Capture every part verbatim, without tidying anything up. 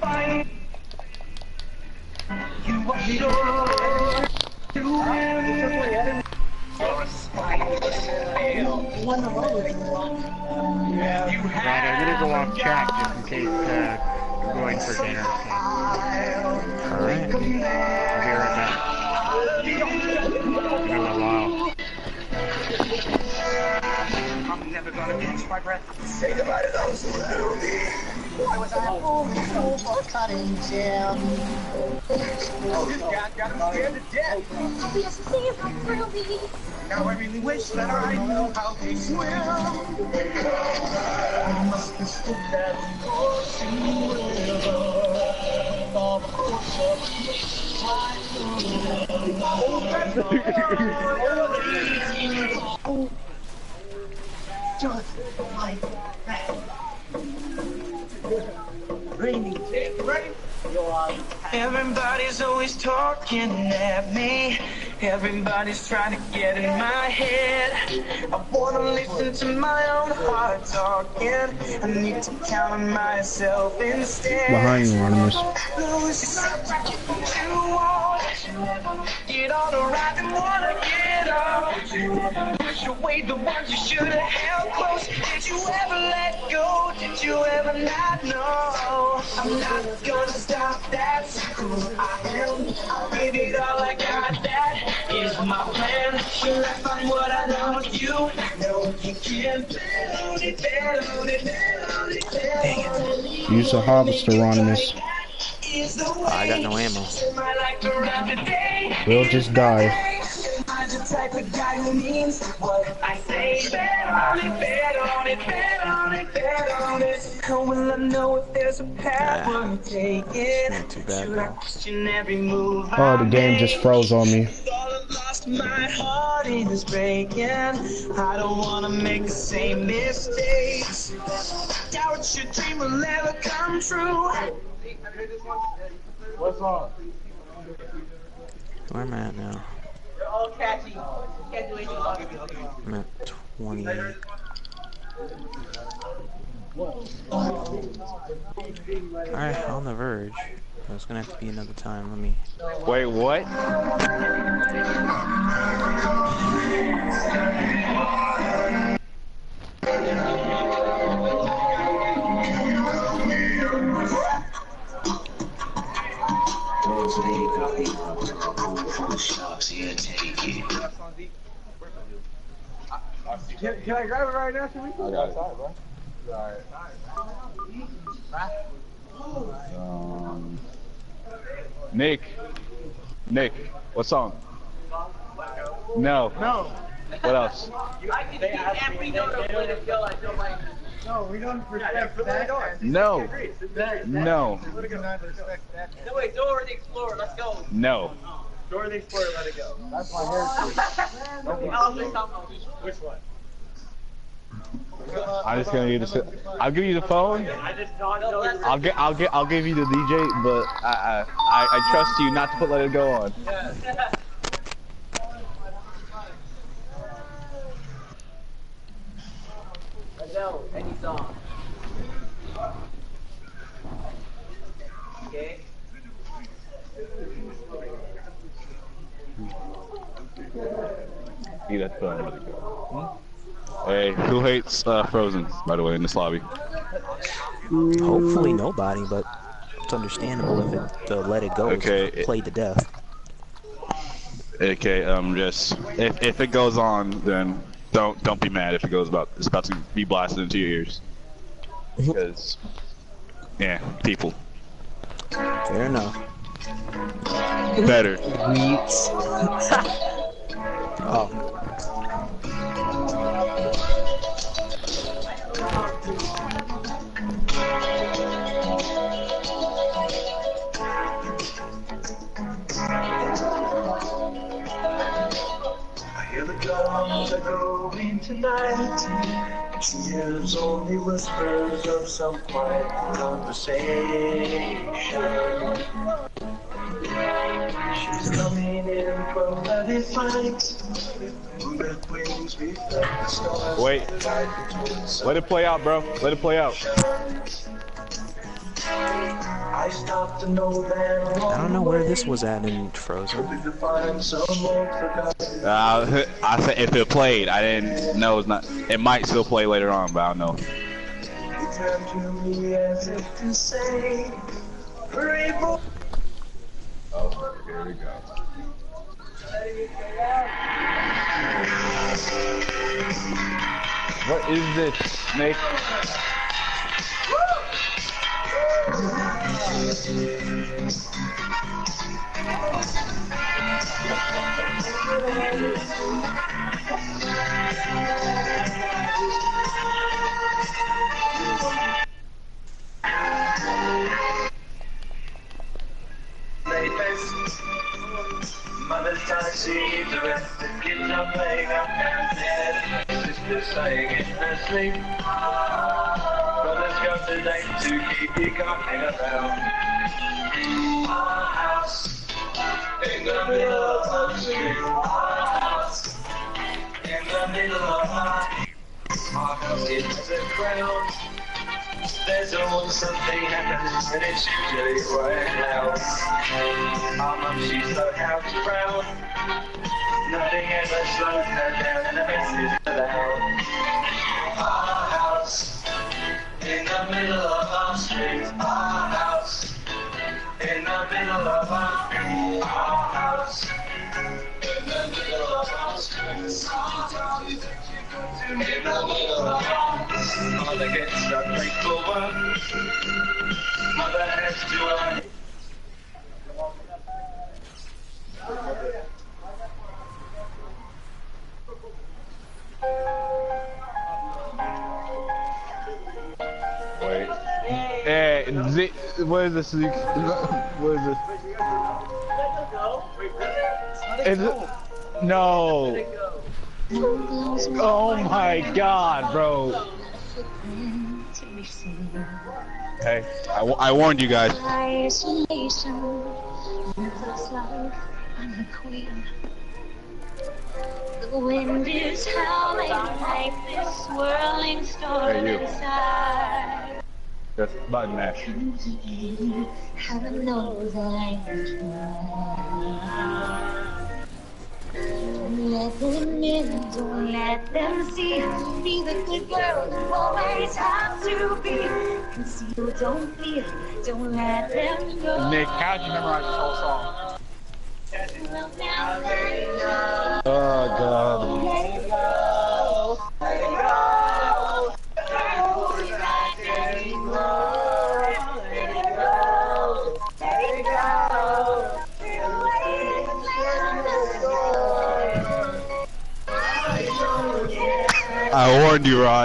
fight. You are sure to win. Your spineless fail. Right, I'm gonna go off chat just in case uh, I'm going for dinner. So. Alright. I'll be right back. In a little while. I'm never gonna catch my breath. Say goodbye to those who knew me. I was at home for cutting jam. Oh, this guy got me scared to death. Oh, yes, see if I thrill me. Now I really wish that I knew how to swim. I must have stood that ocean river. All the course of oh, just like that. Rainy, rain. Everybody's always talking at me. Everybody's trying to get in my head. I wanna listen to my own heart talking. I need to count on myself instead. Behind you, rodimus. Get on the ride and wanna get off. Push away the ones you should have held close. Did you ever let go? Did you ever not know? I'm not gonna stop, that's who I am. I'll give it all I got, that is my plan. When I find what I want, you know you can build it, build it, build it, build it. Use a harvester, rodimus. Oh, I got no ammo. We'll just die. I'm the type of guy who means what I say. Bet on it, bet on it, bet on it, bet on it. How will I know if there's a path we're taking? Not too bad, Should I though. question every move Oh, the game just froze on me. lost, my heart is breaking. I don't wanna make the same mistakes. Doubt your dream will ever come true. What's wrong? Where am I at now? They're all catchy. Can't do anything about it. I'm at twenty. Alright, on the verge. It's gonna have to be another time. Let me. Wait, what? Can, can I grab it right now? Can we? I got it. Alright. Um, Nick. Nick. What song? No. No. What else? I can see every note of Let It Go. I don't like. No, we don't respect that. No. No. We do not respect that. No, wait, Dora the Explorer, let's go. No. Dora the Explorer, let it go. That's my hair. Which one? I'm just gonna give you the. I'll give you the phone. I just don't know. I'll get. I'll get. I'll give you the D J, but I. I. I trust you not to put Let It Go on. Adele, any song. Okay. See that phone. Let It Go. Hmm? Hey, who hates uh, Frozen? By the way, in this lobby. Hopefully nobody, but it's understandable if it, the Let It Go Okay. is played to death. Okay, um, just if if it goes on, then don't don't be mad if it goes about. It's about to be blasted into your ears. Because, yeah, people. Fair enough. Better. Weeks. Oh. Are going tonight. Tears only whispers of some quiet conversation. She's coming in from the defiant. With wings reflect the stars. Wait. Let it play out, bro. Let it play out. I stopped to know that I don't know where this was at in Frozen. Uh, I said if it played, I didn't know it's not. It might still play later on, but I don't know. You turned to me as if to say, hurry, boy. Oh, here we go. What is this, Snake? Mother's tired, she needs a rest. The kids are playing up downstairs. Sister's saying in her sleep. Brothers go to date to keep you coming around. Our house in the middle of the street. Our house in the middle of our Our house is a crowd. There's always something happens, and it's usually quite loud. Our mum, she's so house proud. Nothing ever slows her down, and the mess is allowed. Our house in the middle of our street. Our house in the middle of our street. Our house in the middle of our street. Sometimes in the middle of our street. Mother gets a grateful work. Mother has to earn. Wait. Hey, Z, what is this? What is this? Is it? No. Oh my God, bro. Hey, I, I warned you guys. Isolation looks like I'm the queen. The wind is howling like this swirling storm Hey, you. inside. Just button mash. Heaven knows I Don't let them in, don't let them see. Be the good girl you always have to be. Conceal, don't feel, don't let them go. Nick, how'd you memorize this whole song? Well, now let it go. Oh God. Let it go. Let it go. Hold it back, let it go. Let it go. Let it go. I warned you, Rod.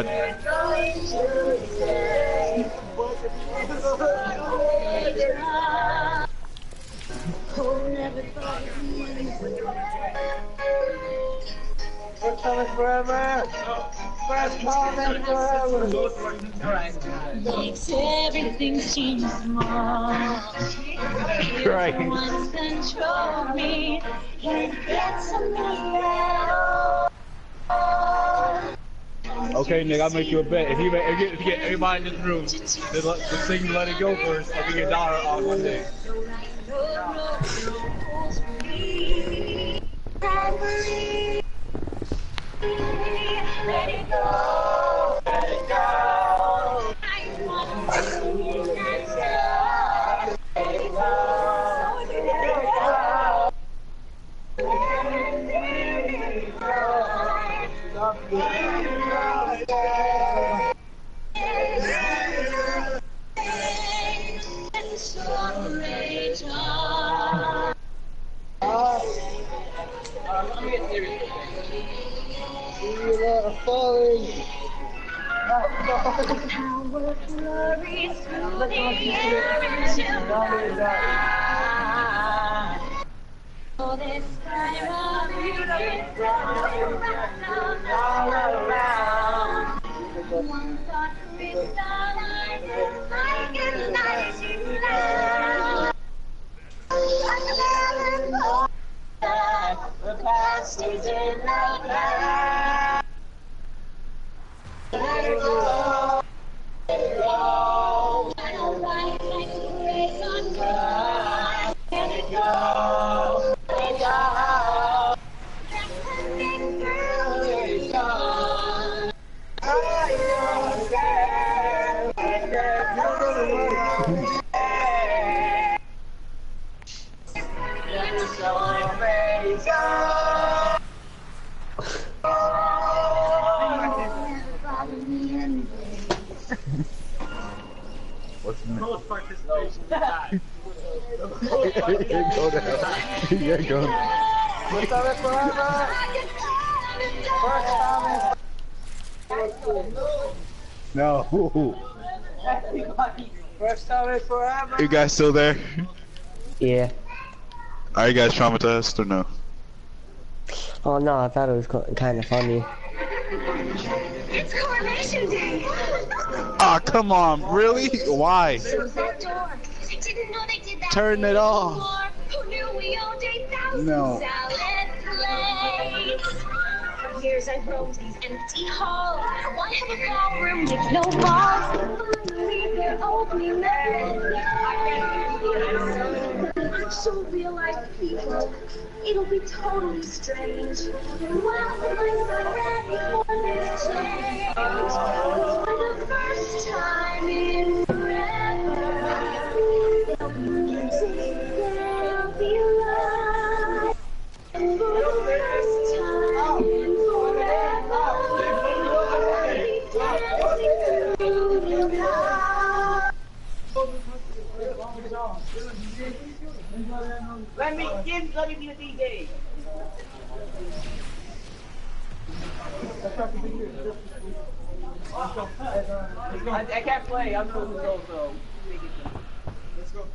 We're coming forever. We're coming forever. Makes everything seem small. Right. Once control me, it gets a Okay, Nick, I'll make you a bet. If you, make, if you, if you get everybody in this room, just, let, just sing Let It Go first, I'll give you a dollar on one day. Let it go, let it go. I want to let it go. Let it go, let it Power flurries through the air until the sky. Oh, this time of beauty all around. One thought crystallizes like a nightingale. Like a melon, the past is in the past. Let it go, let it go. I don't like like to race on. Go down. Yeah, go. What's up forever? First time No. First time forever. You guys still there? Yeah. Are you guys traumatized or no? Oh no, I thought it was kind of funny. It's Coronation Day. Ah, come on, really? Why? Close that door. Didn't know they did that Turn it off. anymore. Who knew we owned eight thousand No. salad plates? For years I've roamed these empty halls. Why have a ballroom with no walls? Finally they're opening them. I'm so real life people. It'll be totally strange. And wow, the lights are ready for this change. For the first time in forever, there'll be music, there'll be light. For the first time in forever, I'll be dancing through the night. Let me in, let me be a D J. I, I can't play, I'm supposed to go, so. Let's go.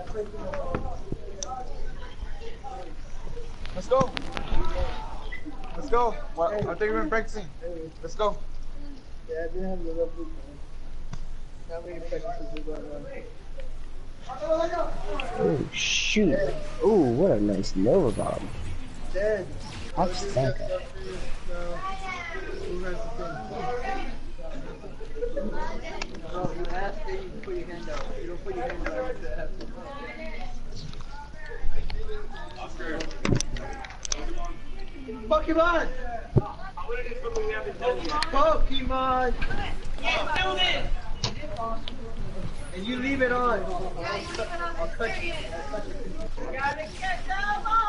Let's go. Let's go. Well, I think we've been practicing. Let's go. Yeah, I didn't have the lovely time. How many practices are going on? Oh shoot. Oh, what a nice Nova bomb. Dead. How that guy? No, you have to put your hand out. You don't put your hand out. Pokemon! Pokemon! Let's do this! And you leave it on. I'll cut you. Gotta get them on!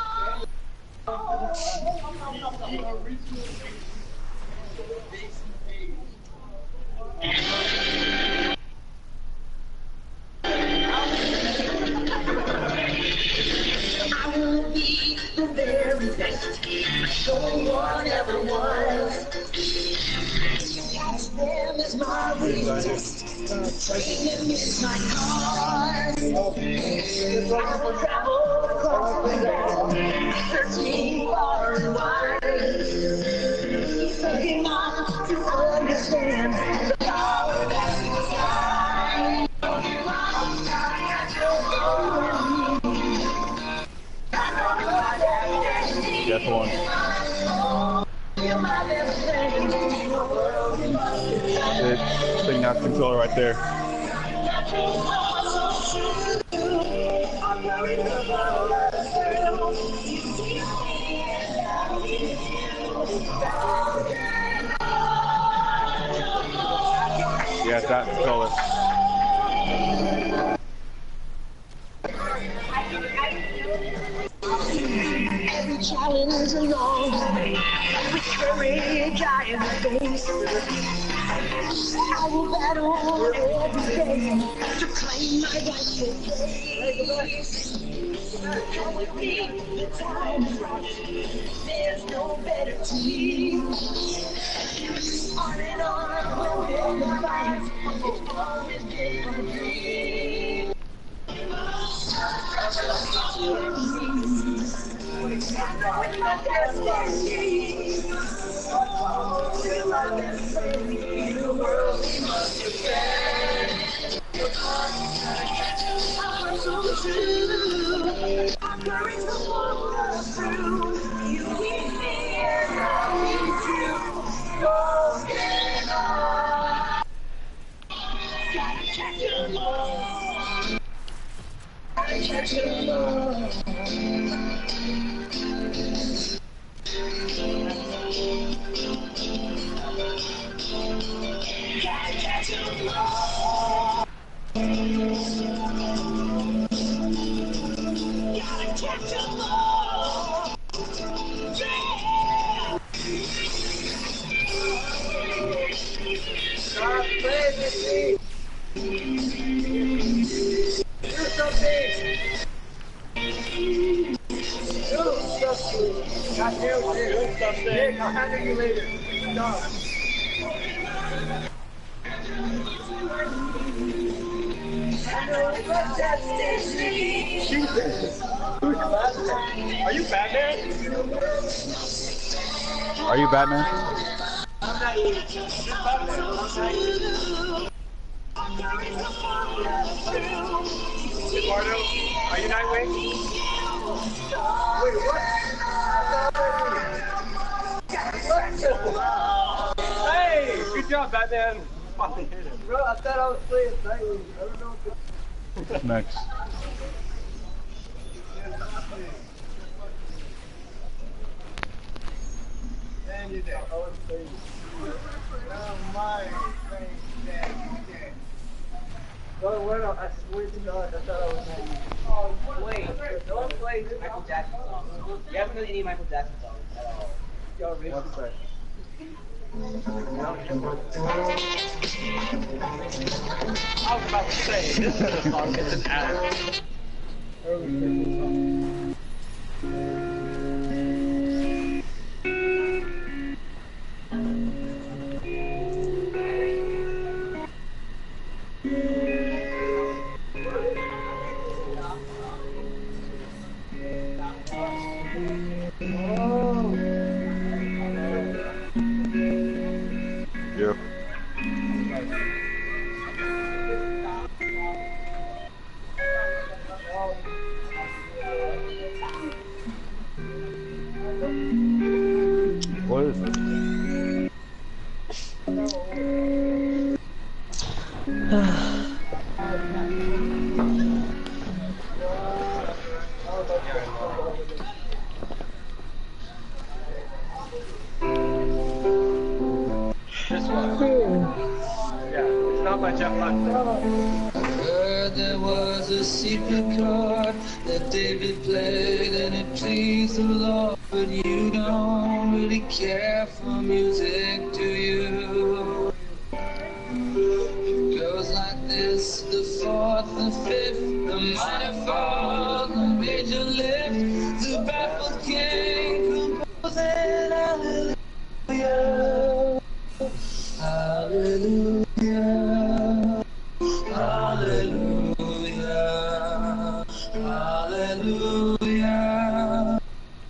I will be the very best. No one ever was. Catch them is my weakness. Training is my card. I will travel across the world, searching far and wide. Looking on to understand the power that's inside. That's one. It, thing out controller right there. Yeah, that controller. Every challenge along the way, with courage I am face. I will battle every day to claim my rightful place. Come with me, the time is right. There's no better team. On and on, we'll never fight. It's always been a dream. With my destiny, till I'm in the world we must defend. I'm so true, conquering the world through. You lead me and I'll lead you. Don't get up. Gotta catch your love. Gotta catch your love. Gotta catch your love. Gotta catch your love. Yeah. Stop playing with me. Nick, I'll handle you later. Good job. Jesus. Who's Batman? Are you Batman? Are you Batman? I'm not you. Who's Batman? I'm not you. Eduardo, are you Nightwing? Wait, what? Hey, good job, Batman. Bro, I thought I was playing Nightwing. I don't know if it's... Next. And you're dead. I was playing. Oh my. No, bueno, I swear to God, I thought I was Nightwing. Oh, wait. No one plays Michael Jackson songs. You haven't heard any Michael Jackson songs at all. Y'all racist. I was about to say, this is a song gets an ad. Yep. What is it? This one. Yeah, it's not my Jeff Lund. Heard there was a secret chord that David played and it pleased the Lord, but you don't really care for music, do you? It goes like this: the fourth, the fifth, the minor fall, the major lift, the baffled king composing hallelujah, hallelujah. Hallelujah, hallelujah,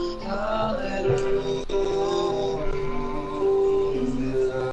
hallelujah.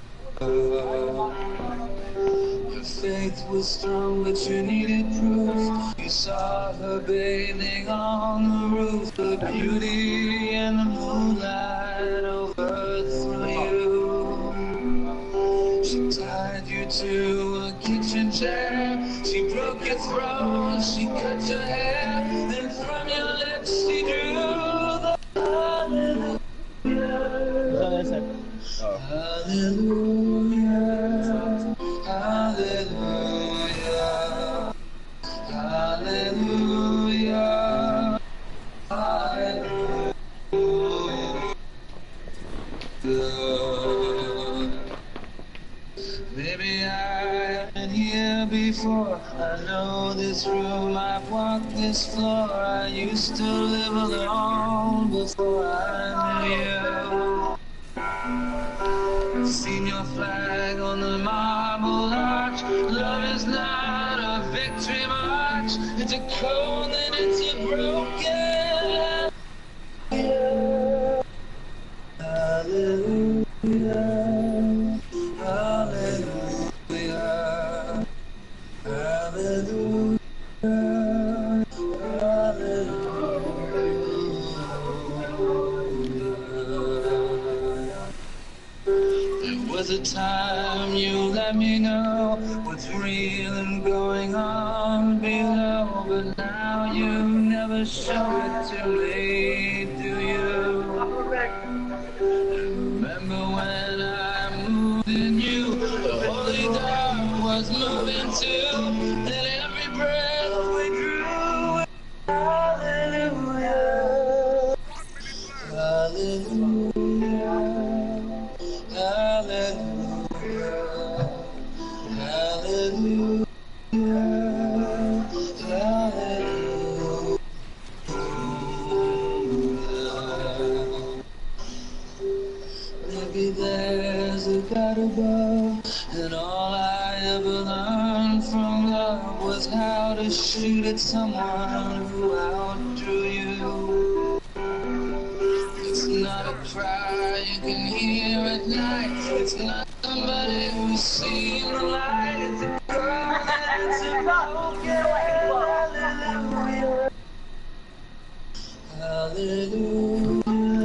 Her faith was strong, but you needed proof. You saw her bathing on the roof, the beauty and the moonlight overthrew you. She tied you to a kitchen chair, she broke your throat, she cut your hair, then from your lips she drew the hallelujah. Hallelujah, hallelujah, hallelujah, hallelujah. Baby, I've been here before. I know this room, I've walked this floor. I used to live alone before I knew you. I've seen your flag on the marble arch. Love is not a victory march. It's a cold and it's a broken. Hallelujah. Hallelujah, hallelujah, hallelujah. There was a time you let me know what's real and going on below, but now you never show it to me, do you? Remember when I moved in you, the holy dark was moving too, and every breath we drew, hallelujah, hallelujah, hallelujah, hallelujah, hallelujah. above. And all I ever learned from love was how to shoot at someone who outdrew you. It's not a cry you can hear at night. It's not somebody who's seen the light. It's a cry that's broken. Hallelujah.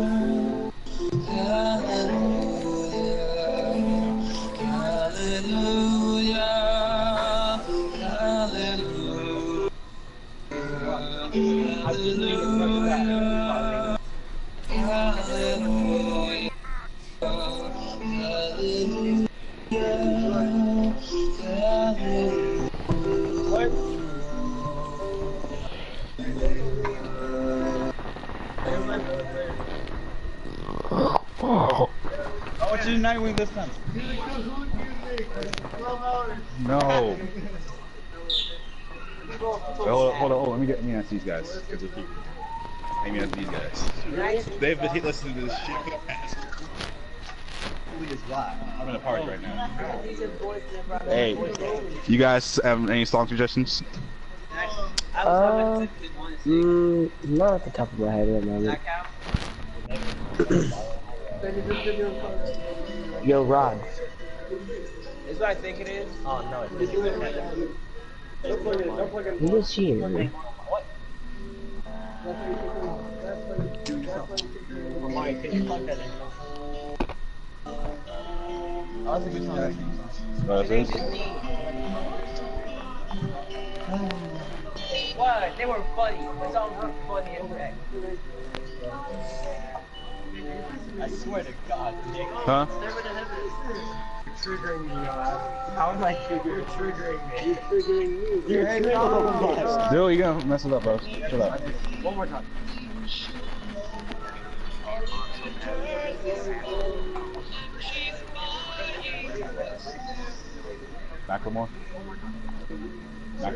I want you to Nightwing this time. No. Wait, hold on, hold on, hold on. Let me get let me ask these guys. Let me ask these guys. They've been listening to this shit for the past. I'm in a party right now. Hey, you guys have any song suggestions? Uh, mm, not at the top of my head at the moment. Yo, Rod. Is what I think it is? Oh, no, it's Who is she? Man? What? Mike, can you plug that in? Oh, that's a good song. Uh, this? What? They were funny. The songs were funny as heck. I swear to God, Nick. Huh? Triggering me, how am I triggering? You're triggering me. You're triggering me. You're triggering me. Dude, you're gonna mess it up, bro. Chill out. One more time. Macklemore? Mac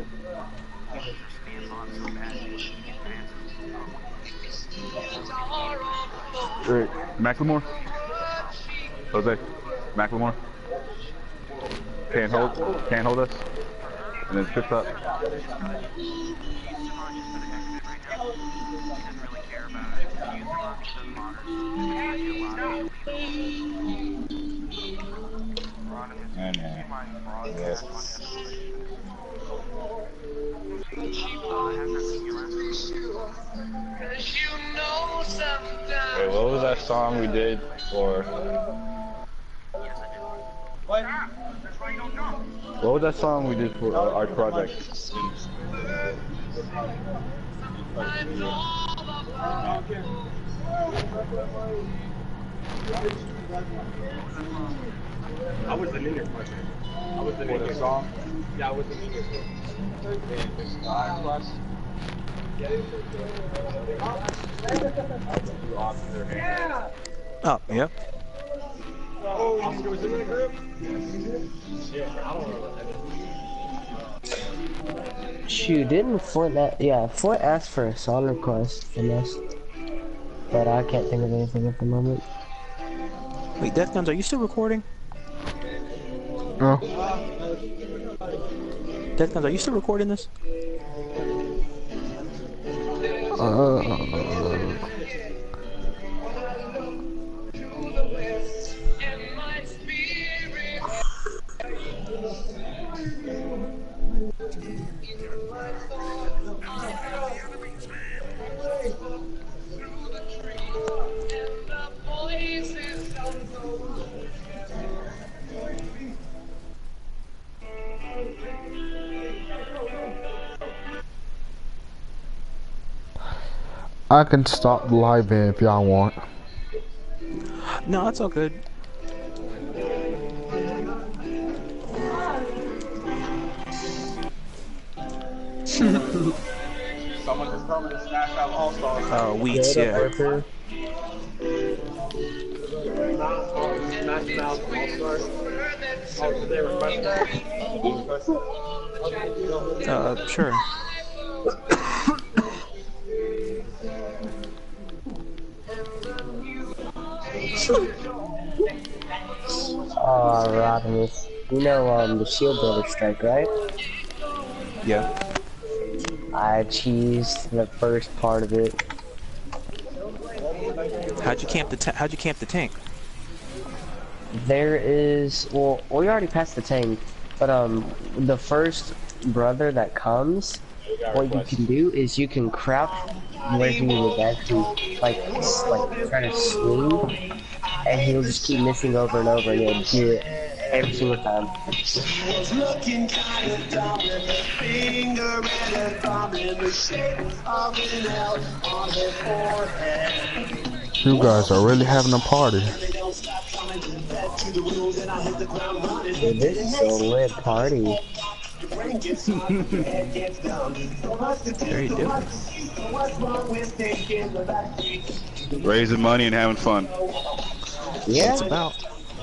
Wait, Macklemore? Jose, Macklemore? Can't hold, can't hold us? And then trips up. And, uh, yes. Wait, what was that song we did for? What? What was that song we did for uh, our project? I was the leader. I was the For leader. the song? Yeah, I was the leader. Oh, yep. Oh, Oscar was in that group? Shit, I don't know what that is. Shoot, didn't Flint that? Yeah, Flint asked for a song request from us, but I can't think of anything at the moment. Wait, Death Guns, are you still recording? No. Death Guns, are you still recording this? Uh, I can stop the live in if y'all want. No, it's all good. Someone just told me to smash out All Stars. Uh, weeks, yeah. Smash Mouth All-Stars. Oh, did they request that? Uh, sure. Oh, rodimus. You know, um, the shield builder strike, right? Yeah. I cheesed the first part of it. How'd you camp the ta how'd you camp the tank? There is, well, we already passed the tank, but um, the first brother that comes, what you can do is you can crouch where he would actually like s- like try to swing, and he'll just keep missing over and over, and you'll do it every single time. Was looking kind of dumb with a finger and a thumb in the shape of an L on her forehead. You guys are really having a party. They don't stop coming back to the rules, and I hit the ground running. Dude, this is a lit party. Your brain gets hot, your head gets dumb. So much to do, Very so different. much to see. So what's wrong with thinking the backseat? Raising money and having fun. Yeah. It's about.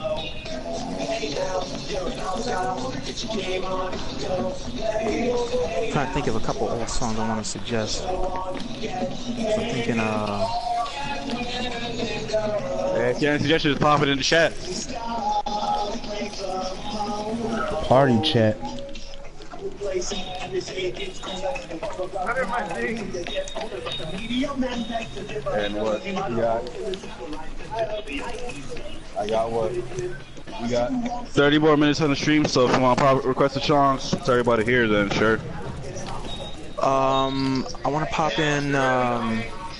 I'm trying to think of a couple old songs I want to suggest. I'm thinking, uh, Hey, if you have any suggestions, pop it in the chat. Party chat. And what? You got? I got what? We got thirty more minutes on the stream, so if you want to pop, request a song to everybody here, then sure. um, I want to pop in, um,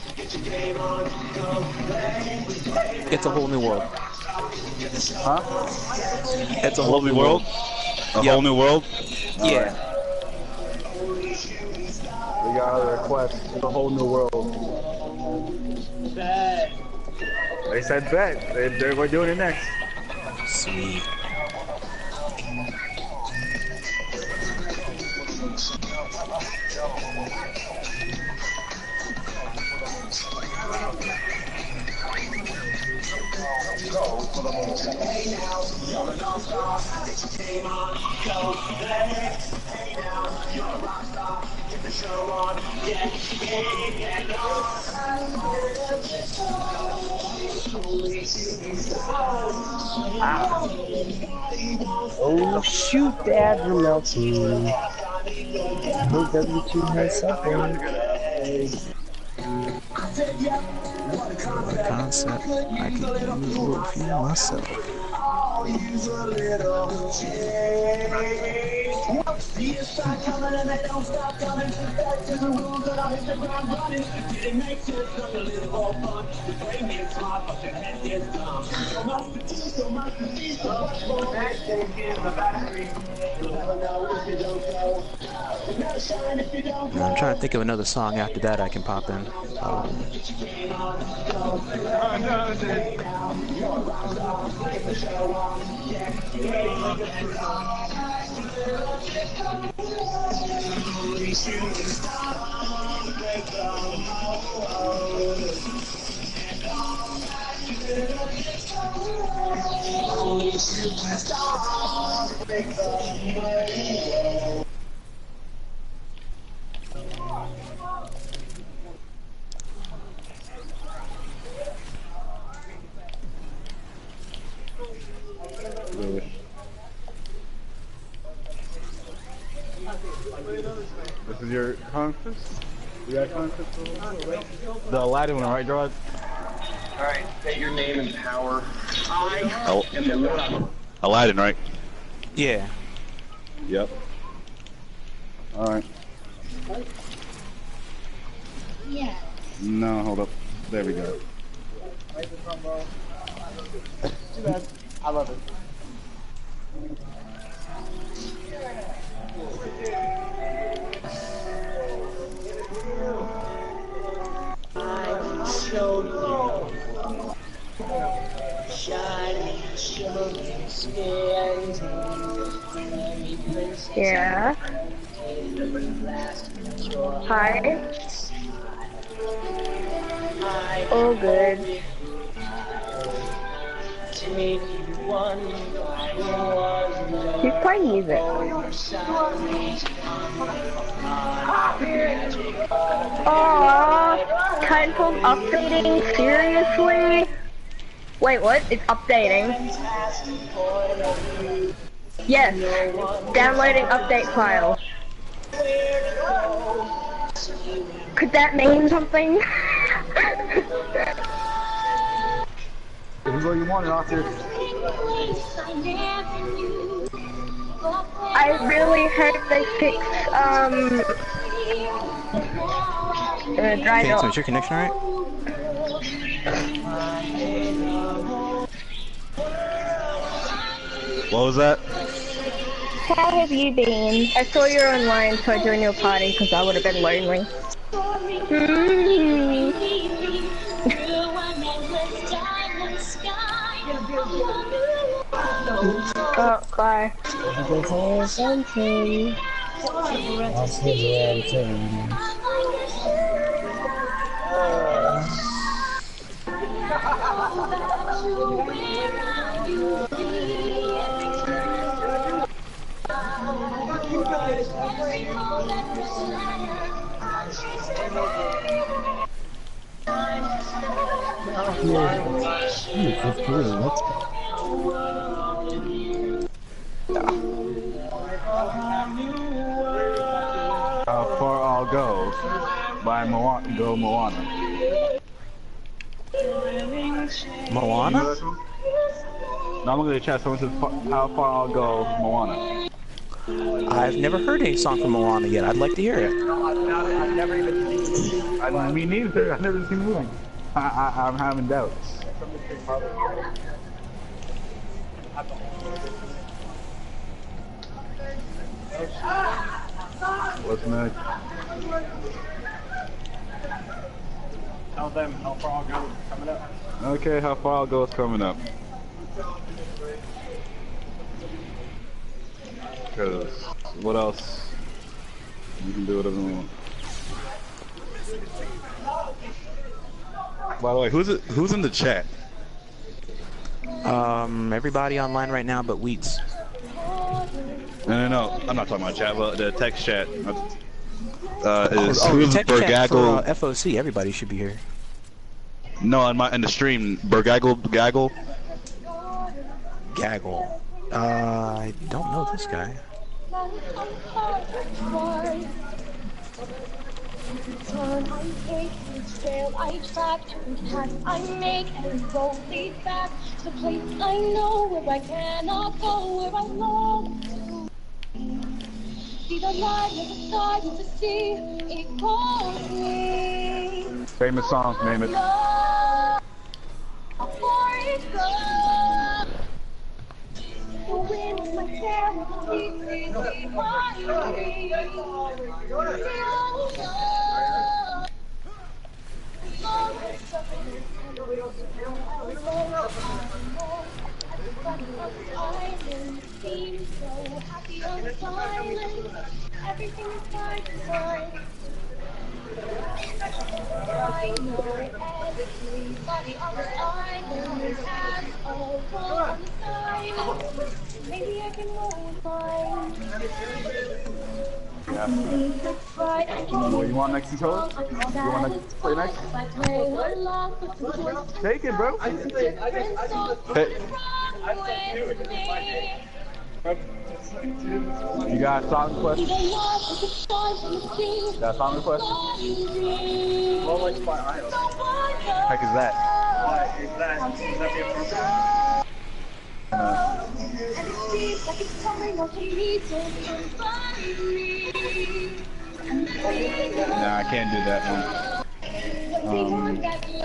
It's a Whole New World. Huh? It's a A Whole whole new world? A Yep. whole new world? Yeah. We got other requests. It's a whole new world. They said bet. They, they were doing it next. Sweet. Oh shoot, the ads are melting. Hope W two has something. What a concept. I can use a little few myself. Use a little change. Years start coming and they don't stop coming. Back to the rules that I hit the ground running. Didn't make sense, not a little more fun. Your brain gets smart, but your head gets dumb. So much to do, so much to see, so much more. Hashtag in the battery. You'll never know if you don't go. You never shine if you don't go. I'm trying to think of another song after that I can pop in. Um, This is your conference? You got conference? The Aladdin one, right, Gerard? Alright, state your name and power. I Al am the Aladdin, right? yeah. Yep. Alright. Yeah. No, hold up. There we go. I love it. Yeah. Hi. Oh, good. He's playing music. Aww, Kindful updating? Seriously? Wait, what? It's updating. Yes. Downloading update file. Could that mean something? This is what you wanted, Arthur. I really hope they fix, um... Uh, dry Okay, dock. so is your connection alright? What was that? How have you been? I saw you online, so I joined your party because I would have been lonely. Mm. Oh, bye. How Far I'll Go by Moana. Go Moana. Moana? Now I'm looking at the chat. Someone says, "How Far I'll Go, Moana." I've never heard any song from Moana yet. I'd like to hear it. I've never even seen I, me neither. I've never seen the movie. I, I, I'm having doubts. What's next? Tell them how far I'll go coming up. Okay, How Far I'll Go is coming up. Cause what else? You can do whatever you want. By the way, who's it, who's in the chat? Um, everybody online right now but Wheats. No, no, no. I'm not talking about chat, but the text chat. Uh, is Oh, who's text chat for Bergaggle? uh, F O C. Everybody should be here. No, in my in the stream, Bergaggle, Gaggle. Gaggle. Uh, I don't know this guy. I track and paths I make and road lead back to the place I know where I cannot go, where I long to be the light of the sky of the sea. It calls me. Famous song, name it. Love, for it goes. The wind is my tail, the sea sees behind me. Feel love. Everything is by design. I know everybody on this island has a wall on the side. Maybe I can roll mine. Yeah. What you want next controller? You want to play next? Take it, bro. Hey. You got a song request? Got a song request? Heck is that? Is that, is that the appropriate? Uh, nah, I can't do that one. Um,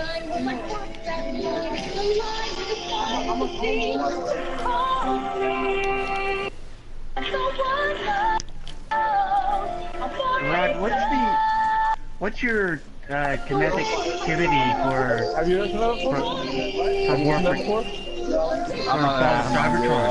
Rod, what's the what's your uh, kinetic activity for have you listened to that before? for, for Warfare? before? I'm not Cybertron.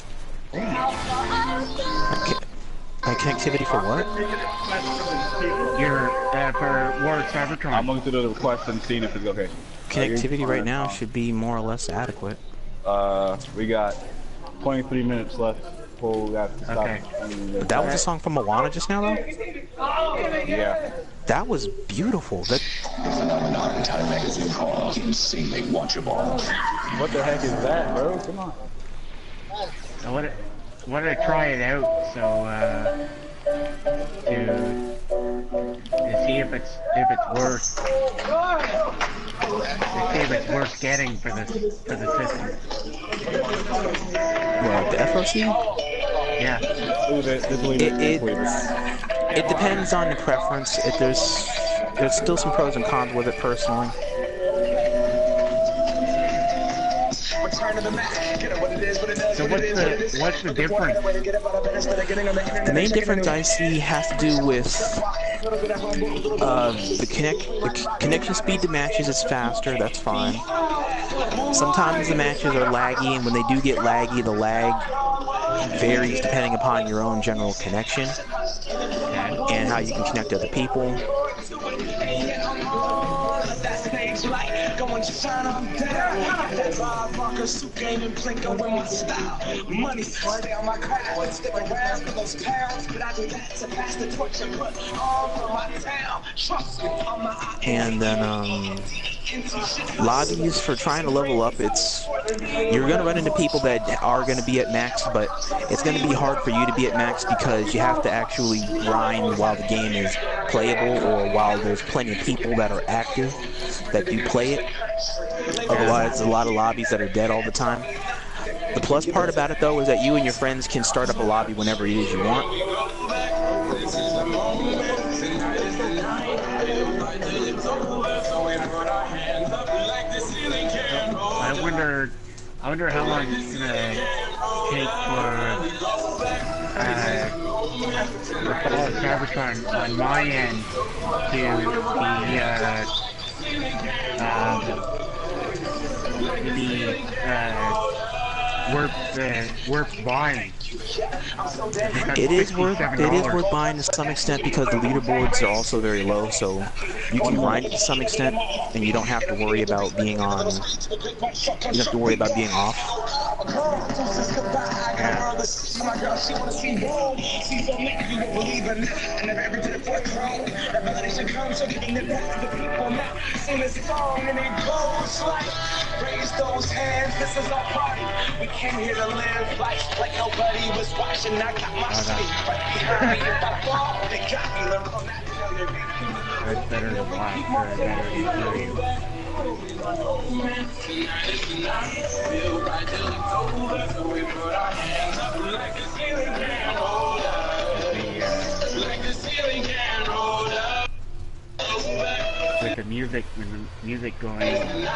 My connectivity for what? Your uh, for War Cybertron. I'm looking through the request and seeing if it's okay. Connectivity right now should be more or less adequate. Uh, we got twenty-three minutes left before we have to stop. Okay. That was a song from Moana just now, though? Yeah. That was beautiful. That phenomenon Time magazine called insanely watchable. What the heck is that, bro? Come on. I want to, want to try it out, so uh, to, to see if it's if it's worth to see if it's worth getting for the for the system. Well, the F O C? Yeah. It, it, it depends on your preference. If there's there's still some pros and cons with it personally. So what's the what's the difference? The main difference I see has to do with uh, the connect the connection speed to matches is faster. That's fine. Sometimes the matches are laggy, and when they do get laggy, the lag varies depending upon your own general connection and how you can connect to other people. And then um, lobbies for trying to level up, it's you're going to run into people that are going to be at max, but it's going to be hard for you to be at max because you have to actually grind while the game is playable or while there's plenty of people that are active that do play it. Otherwise, a lot of lobbies that are dead all the time. The plus part about it, though, is that you and your friends can start up a lobby whenever it is you want. I wonder, I wonder how long it's gonna take for uh, for service on, on my end to be uh, um, to be uh, worth uh, worth buying. It is worth it is worth buying to some extent because the leaderboards are also very low, so you can grind it to some extent, and you don't have to worry about being on. You don't have to worry about being off. Raise those hands, this is our party. We came here to live life like nobody was watching. I got my shit right behind me. If I fall, they got me. Learn from that failure. It's better to watch or better to hear you. With the music, with the music going, uh,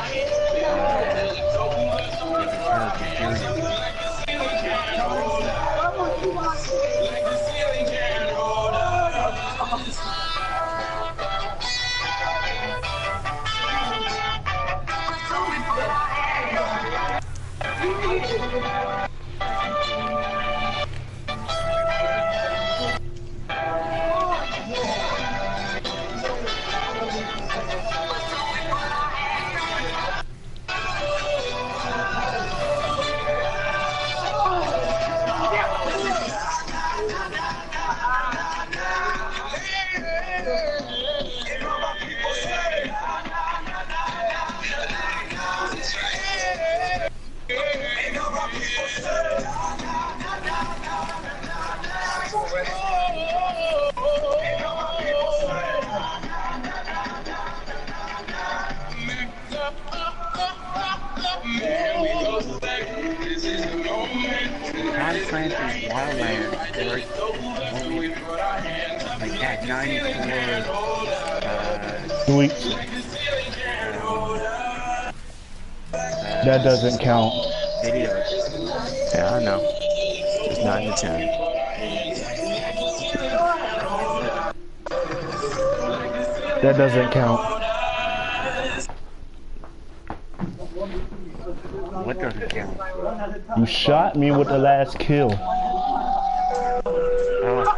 Wildlands, like at ninety-four, uh, Sweet. uh, That doesn't count. videos. Yeah, I know. It's nine to ten. That doesn't count. What doesn't count? You shot me with the last kill. Oh.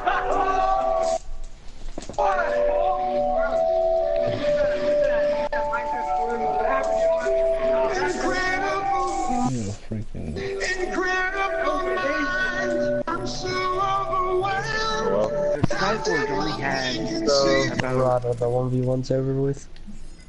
You freaking. The Skyforge only had about the one v one's over with.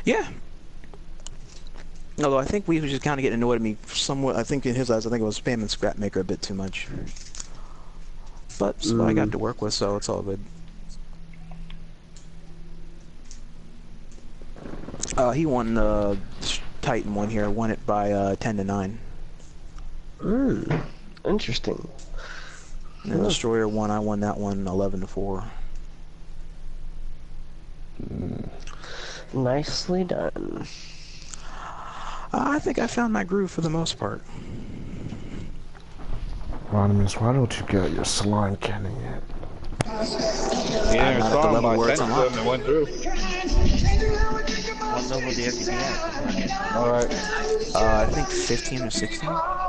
Yeah. Although I think we was just kind of getting annoyed at me somewhat. I think in his eyes, I think I was spamming Scrap Maker a bit too much. But so Mm. I got to work with, so it's all good. Uh, he won the Titan one here. Won it by uh, ten to nine. Mm. Interesting. And the Destroyer won. I won that one eleven to four. Mm. Nicely done. Uh, I think I found my groove for the most part. Rodimus, why don't you get your slime cannon yet? Yeah, I'm not at the level where it's unlocked. It went through. What level do you have to be at? Alright. Uh, I think fifteen or sixteen.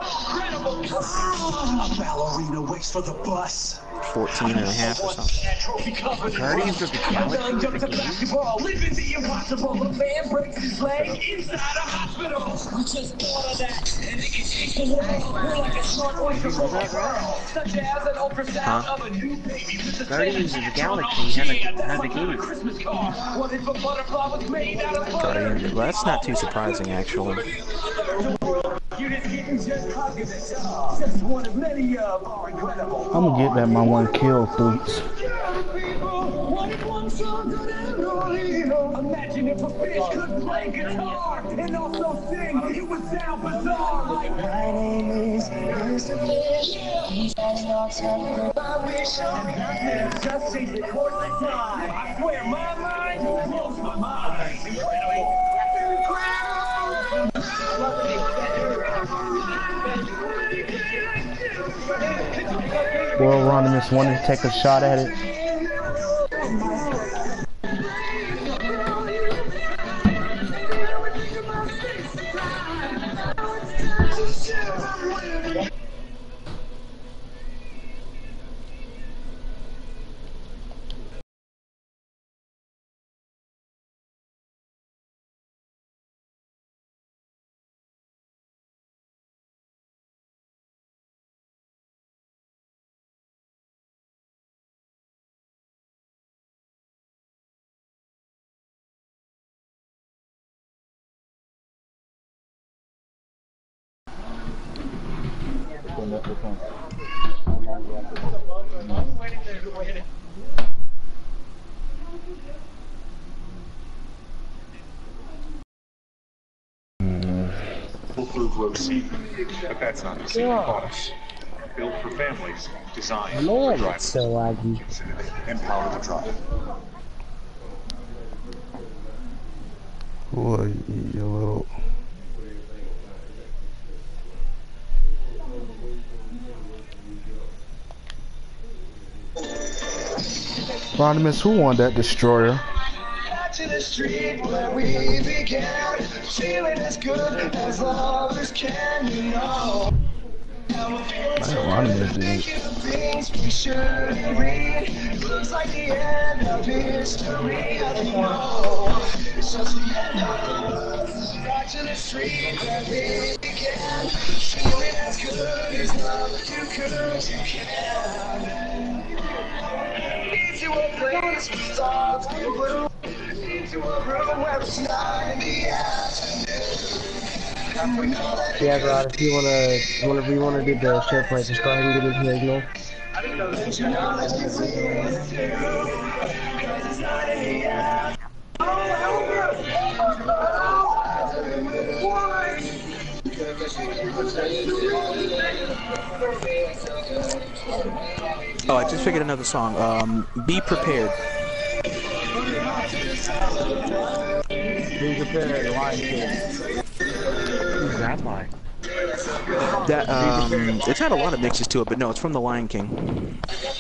Ballerina waits for the bus. fourteen and a half or something. Guardians of the Galaxy is the game? Living the impossible. A man breaks his leg inside a hospital. We just thought of that. And it can change the world. We're like a smart oyster from the world. Such as an ultrasound Huh? of a new baby with the Guardians same of the Galaxy had a, had the game. Christmas card. What if a butterfly was made out of butter? Guardians. Well, that's not too surprising, actually. You just getting just cognizant. Just one of many of our incredible. I'm gonna get that my one kill, Boots. Imagine if a fish could play guitar and also sing. It would sound bizarre. Like, my name is Mister Fish. I wish I could just change the course of time. I swear, my mind blows my mind. Incredible. Well, Rodimus wanted to take a shot at it. Full-proof low seat, but that's not the same cost. Built for families, designed for Man, drivers. it's so laggy. Empowered to drive. Boy, you little. Rodimus, who won that destroyer? To the street where we began, feeling as good as lovers can, you know. Now we're feeling so Rodimus good, did. thinking of things we shouldn't read. Looks like the end of history, I don't know. It's just the end of back to the street where we began, feeling as good as lovers you could, you can. Into a place we thought we would. Into a room where it's nine in the afternoon. And we know that Yeah, Rod, if you wanna, whenever you wanna do the share play, just go ahead and get into the ignore. I don't know that you know that you feel it too. Cause it's nine in the afternoon. Oh, I just figured another song. Um, Be Prepared. Be prepared, Lion King. Who's that by? That um, it's had a lot of mixes to it, but no, it's from The Lion King.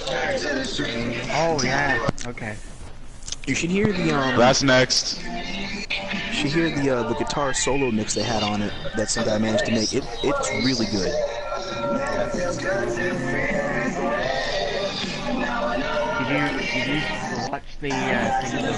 Oh yeah. Okay. You should hear the um. That's next. You should hear the uh, the guitar solo mix they had on it that some guy managed to make. It it's really good. Did you did you watch the uh, thing about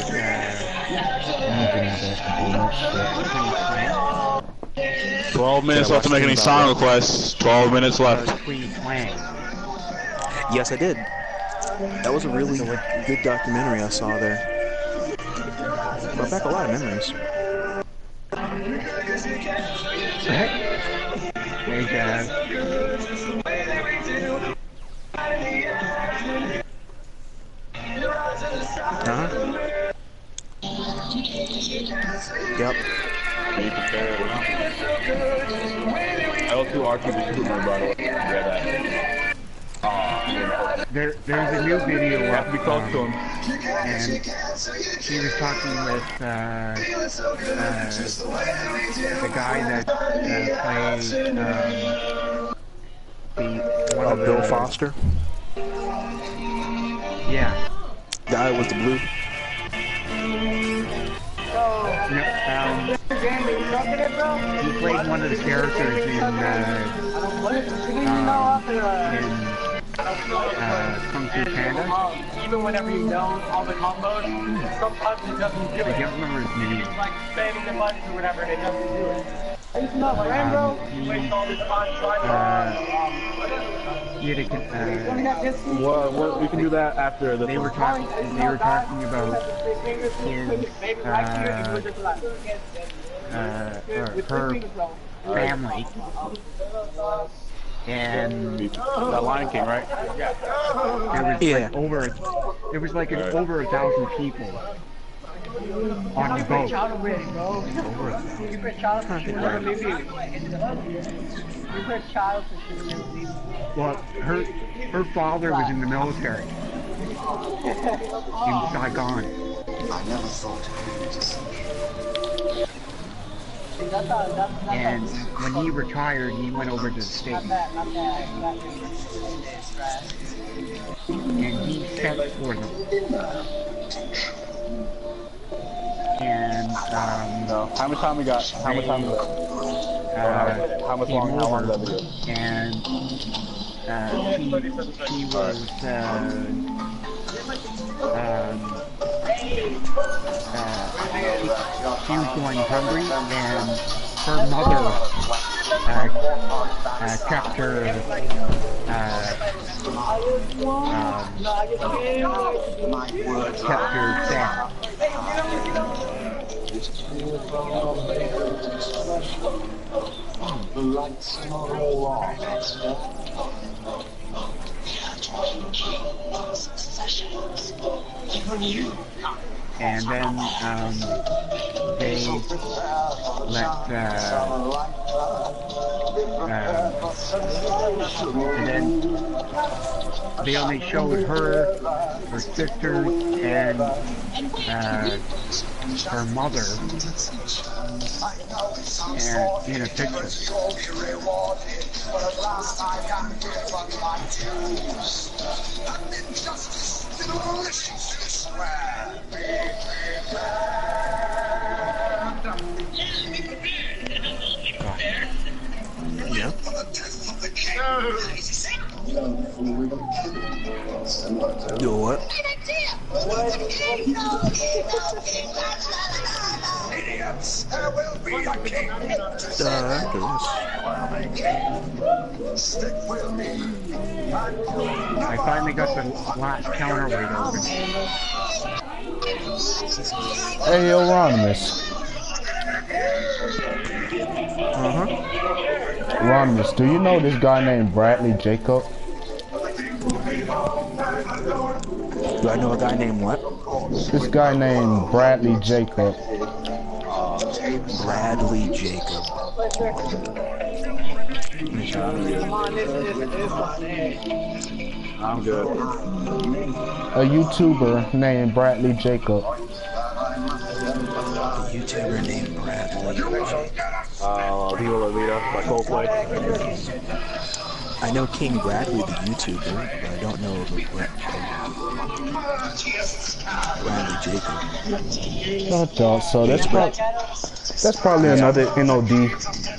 uh, Twelve minutes left to make any song requests. Twelve minutes left. Queen Twang? Yes, I did. That was a really good documentary I saw there. Brought back a lot of memories. Hey, Dad. Huh? Yep. L two R T was super, by the way. Yeah, that. There, there's a new video You have to be close um, to him. and she was talking with uh, uh, the guy that uh, plays um, the one Oh, of the, Bill Foster? Yeah. Guy with the blue. No, um, he played one of the characters in uh, um, in uh, Kung Fu Panda. Even whenever you know all the combos, sometimes it doesn't do I it. can't remember his name. It's like spamming the buttons or whatever, and it doesn't do it. Are you smelling my rain, bro? You waste all this time trying to... Uh, he had a, uh, Well, well, we can do that after the. they were talking. They were talking about his, uh, uh, or her family, and That Lion King, right? there was Yeah. like over, there was like an, over a thousand people on the boat. Child already, bro. Over a You put child for shooting another movie. You put child for shooting another movie. Well, her her father was in the military in Saigon. And when he retired, he went over to the States. And he sent for them. And, um... No. How much time we got? How much time we got? Uh, How much came long? How long is that over, video? and uh, she, she was uh, um, uh, she was going hungry, and her mother uh, uh, kept her uh, um, kept her fed. The lights are all on. And then um, they let uh, uh, and then they only showed her, her sisters, and uh, her mother and in a picture. Yep. Do what? Uh, after this. I finally got the last counterweight open. Hey, yo, Rodimus. Uh-huh. Rodimus, do you know this guy named Bradley Jacob? Do I know a guy named what? This guy named Bradley Jacob. Bradley Jacob. I'm good. A YouTuber named Bradley Jacob. A YouTuber named Bradley Jacob. Uh, Viva La Vida by Coldplay. I know King Bradley, the YouTuber, but I don't know the Bradley Jacob. Gotcha. So that's probably that's probably another N O D.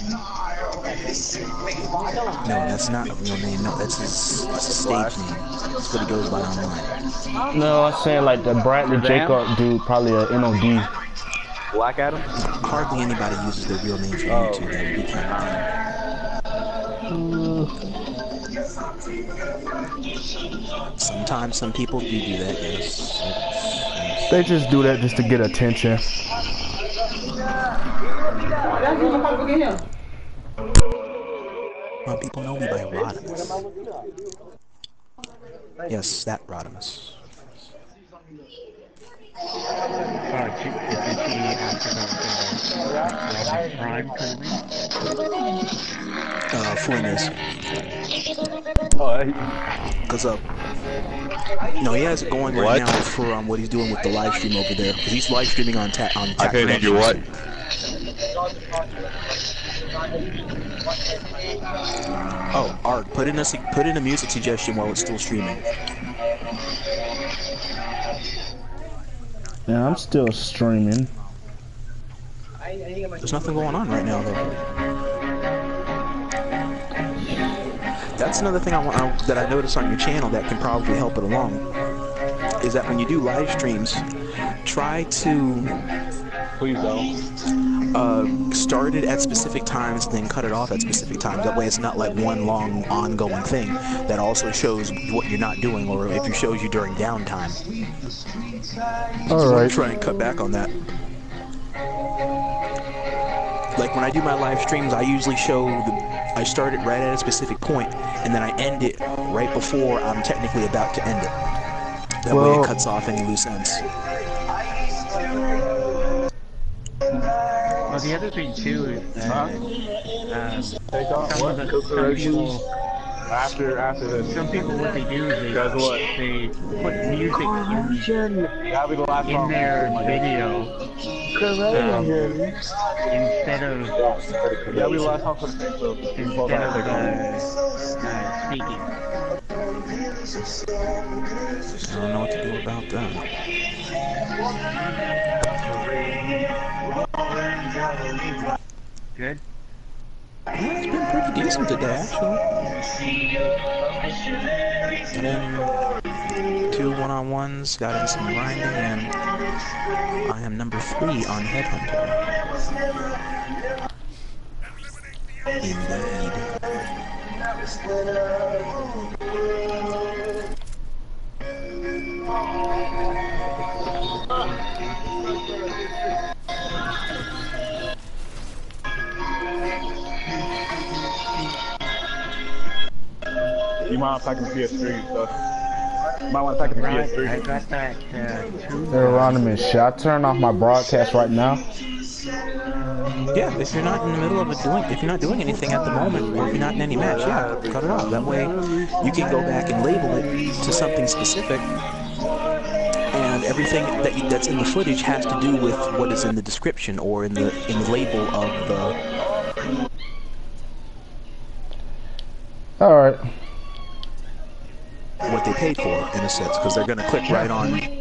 No, that's not a real name. No, that's his, that's a stage name. That's what he goes by online. No, I'm saying like the Bradley Jacob dude, probably a N O D. Black Adam? Hardly anybody uses their real names on Oh. YouTube. That would be kind of Sometimes some people do do that, yes. It's- They just do that just to get attention. at him. Well, people know me by Rodimus. Yes, that Rodimus. Oh, did you, did you see after the Prime tournament? Uh, Flingus. Oh, Cause uh, no, he has it going right What? now for um what he's doing with the live stream over there. Cause he's live streaming on ta on. I couldn't hear you. What? Oh, Art, put in a su- put in a music suggestion while it's still streaming. Yeah, I'm still streaming. There's nothing going on right now, though. That's another thing I want I, that I noticed on your channel that can probably help it along. Is that when you do live streams, try to Please don't. uh, start it at specific times, then cut it off at specific times. That way, it's not like one long ongoing thing that also shows what you're not doing, or if it shows you during downtime. All right. Try and cut back on that. Like when I do my live streams, I usually show the, I start it right at a specific point, and then I end it right before I'm technically about to end it. That Well, way it cuts off any loose ends. Well, the other thing too is that um, some of the some people, After after this. some people what they do is they Guys, what? they put music in, That'll be the last in song. their video um, instead of That'll be the last song for the so instead of uh, uh, speaking. I don't know what to do about that. Good. Yeah, it's been pretty decent today, actually. And then two one-on-ones, got in some grinding, and I am number three on Headhunter. Indeed. You might want to pack the P S three and stuff. You might want to pack the P S three. I got that uh, two. Hey, Rodimus, should I turn off my broadcast right now? Yeah, if you're not in the middle of it doing, if you're not doing anything at the moment, or if you're not in any match, yeah, cut it off. That way, you can go back and label it to something specific, and everything that you, that's in the footage has to do with what is in the description or in the in the label of the. All right. What they paid for, in a sense, because they're going to click right on